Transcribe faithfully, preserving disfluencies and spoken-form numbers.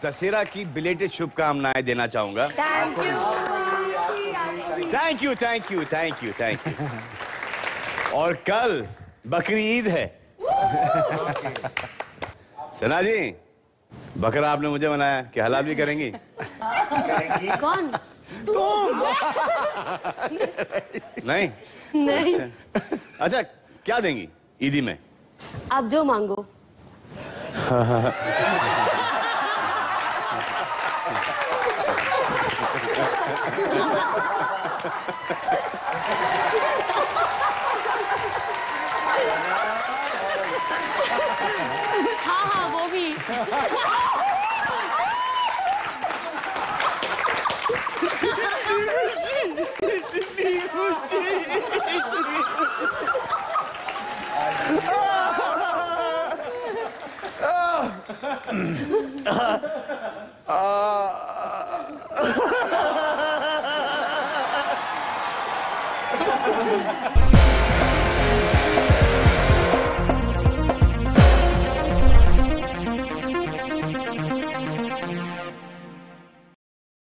दशहरा की बिलेटेड शुभकामनाएं देना चाहूंगा। Thank you thank you thank you thank you thank you. और कल बकरी ईद है। सना जी, बकरा आपने मुझे बनाया, क्या हलाल भी करेंगी? कौन? तुम। नहीं नहीं। अच्छा, अच्छा क्या देंगी ईदी में? आप जो मांगो। हाँ हाँ वो भी। आ